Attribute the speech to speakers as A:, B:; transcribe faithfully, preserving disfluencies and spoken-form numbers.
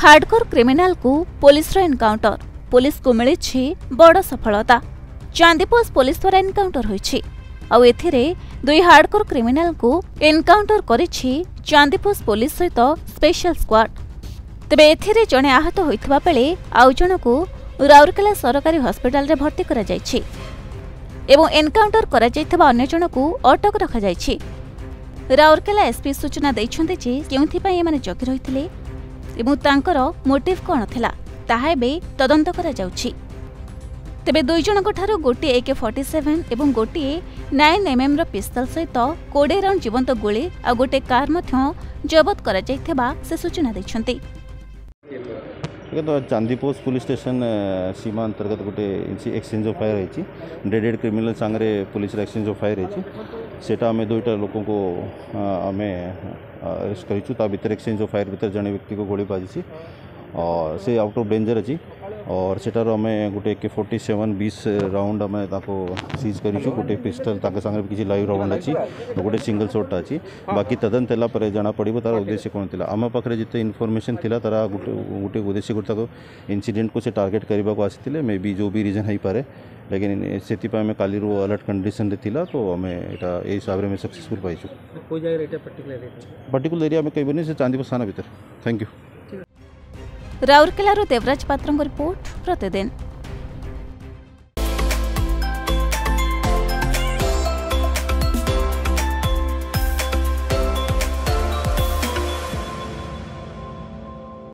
A: Hardcore criminal को police encounter police को मिली बड़ सफलता। चांदीपोष पुलिस द्वारा एनकाउंटर होइछि आउ एथिरे दुई हार्डकोर क्रिमिनाल को एनकाउंटर करिछि चांदीपोष पुलिस सहित स्पेशल स्क्वाड। तेबे एथिरे जणे आहत होइथिबा बेले आउ जणको राउरकेला सरकारी हॉस्पिटल रे भर्ती करा जायछि एवं एनकाउंटर करा जायथिबा अन्य जणको अटक रखा जायछि। राउरकेला एसपी सूचना दैछन्ते जे केउथि पय एमाने जगी रहिथिले एवं तांकर मोटिव कोन थिला ताहा एबे तदंत करा जाउछि। तेबे दुई जनक ठारू गोटे ए के फोर्टी सेवन एवं गोटे नाइन एम एम रो पिस्तल सहित कोड़े राउंड जीवंत गोली आ गोटे कार मध्य जबत करा जायथिबा से सूचना दैछन्ते।
B: तो चांदीपोष पुलिस स्टेशन सीमा अंतर्गत गोटे एक्सचेंज ऑफ फायर होती डेडेड क्रिमिनल सांगे पुलिस एक्सचेंज ऑफ फायर होती सेटा आम दुईटा लोक को आम अरेस्ट करूँ भितर एक्सचेंज ऑफ फायर भितर जड़े व्यक्ति को गोली बाजी और से आउट ऑफ डेंजर अच्छी और सेटार आम गोटे ए के फोर्टी सेवन बीस राउंड आम सीज करूँ गोटे पिस्टल सागे किसी लाइव राउंड अच्छी गोटे सिंगल शॉट अच्छी बाकी तदंत है जना पड़ो तार उद्देश्य कौन थी आम पाखे जिते इनफॉरमेशन थी तार गोटे गोटे उद्देश्य गोटे इनसीडेंट को से टार्गेट करने को आसी मे बी जो भी रीजन हो पारे लेकिन से आम काली अलर्ट कंडीशन रे थिला तो आम यहाँ ये हिसाब से सक्सेसफुल पाइछु। पर्टिकुलर एरिया में कहबनी से चांदीपोष थाना भीतर। Thank you.
A: राउरकेला देवराज पात्र रिपोर्ट प्रतिदिन।